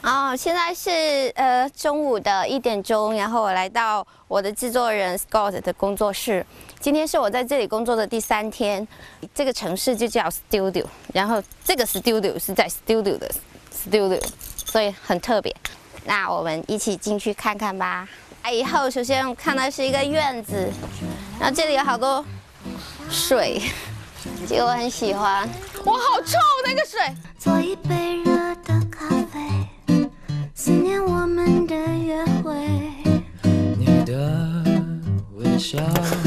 哦，现在是中午的1点钟，然后我来到我的制作人 Scott 的工作室。今天是我在这里工作的第3天。这个城市就叫 Studio， 然后这个 Studio 是在 Studio 的 Studio， 所以很特别。那我们一起进去看看吧。来以后，首先我看到是一个院子，然后这里有好多水，这个我很喜欢。哇，好臭那个水！ 做一杯热的咖啡，思念我们的约会。 你的微笑。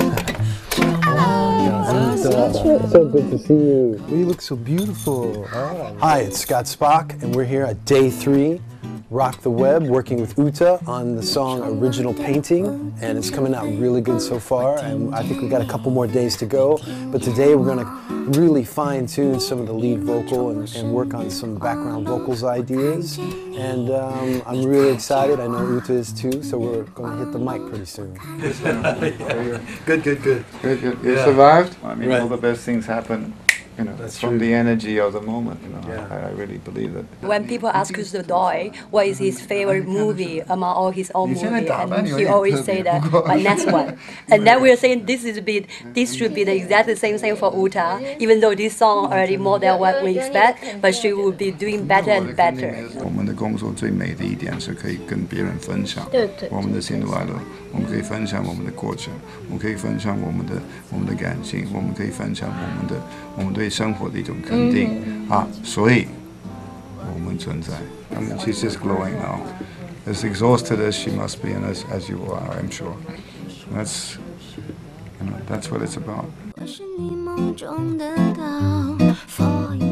So good to see you. You look so beautiful. Hi, it's Scott Spock, and we're here at day 3, Rock the Web, working with Uta on the song Original Painting, and it's coming out really good so far, and I think we got a couple more days to go, but today we're going to really fine-tune some of the lead vocal and work on some background vocals ideas, and I'm really excited. I know Uta is too, so we're going to hit the mic pretty soon. Good. You survived. I mean, all the best things happen, you know, from the energy of the moment. You know, I really believe that. When people ask Chris Doyle what is his favorite movie among all his own movies, and he always say that my next one. And then we're saying this should be the exactly same thing for Uta, even though this song already more than what we expect, but she will be doing better and better. 我们的工作最美的一点是可以跟别人分享我们的喜怒哀乐，我们可以分享我们的过程，我们可以分享我们的感情，我们可以分享我们对生活的一种肯定所以我们存在。I mean, she's just glowing now. As exhausted as she must be, and as you are, I'm sure. That's what it's about. 我是你梦中的岛 for you.